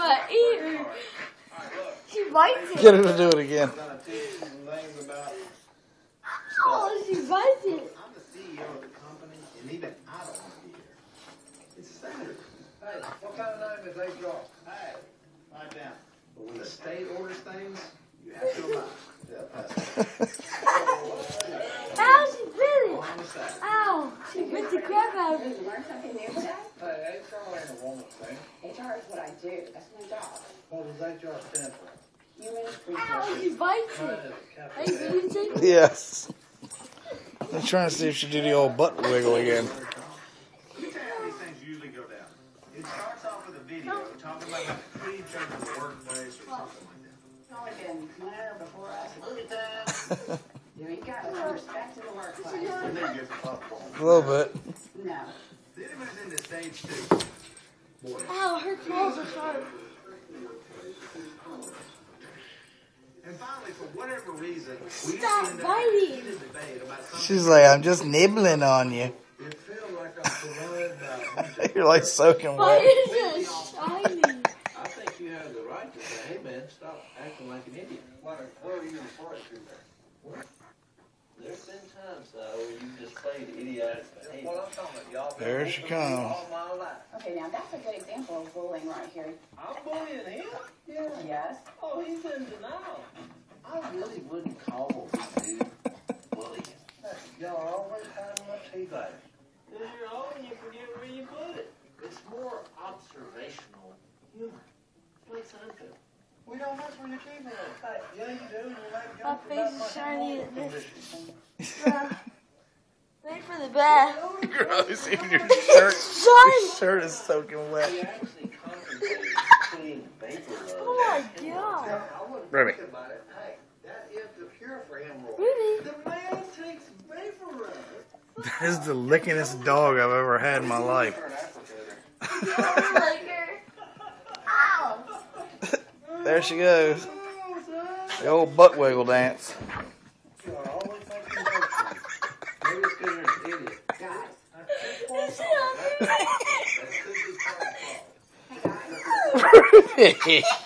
my ear. She bites it. Get her to do it again. Oh, she bites it. I'm the CEO of the company, and even I don't want to be here. It's Saturday. Hey, what kind of name is HR? Hey, write down. But when the state orders things, you have to abide. Ow, she bit it. Ow, she bit the crap out of it. Did you learn something new today? Hey, HR ain't a woman thing. HR is what I do. That's my job. What does HR stand for? Human Ow, resources. she bites it. Hey, do you take it? Yes. I'm trying to see if she did the old butt wiggle again. Let me tell you how these things usually go down. It starts off with a video talking about how to treat each other in the workplace or something like that. It's only been 1 hour before us. Look at that. There you go. Some respect in the workplace. And then get the popcorn. A little bit. No. Then it moves into stage 2. Boy. Ow, her claws are sharp. And finally, for whatever reason, we Stop end up biting. in a heated debate about something. She's like, I'm just nibbling on you. It feels like I'm surrounded by. You're like soaking Why wet. is it shiny? I think you have the right to say, hey man, stop acting like an idiot. What are you referring to there? There's been times though where you displayed idiotic behavior. Well, I'm talking about y'all. There she comes. All my life. Okay, now that's a good example of bullying right here. I'm bullying him? Yes. Oh, he's in denial. I really wouldn't call this dude bullying. Y'all always have much tea glass. If you're old and you forget where you put it. It's more observational humor. It's like Seinfeld. We don't mess with your teeth now. Hey, yeah, you do. You make My jokes face about is my shiny health at this. condition. Wait for the bath. Gross, even your shirt is soaking He wet. actually contemplated putting vapor rub. Oh my god. I wouldn't Remy. think about it. Hey, that is the cure for hemorrhoids. Ruby. The man takes vapor rub. This is the lickingest dog I've ever had in my life. Like her. Ow. There she goes. The old butt wiggle dance. You are always making jokes for me. Maybe it's because you're an idiot. Guys. Is she on me? That could be part of the problem. Hey, guys. Ruby.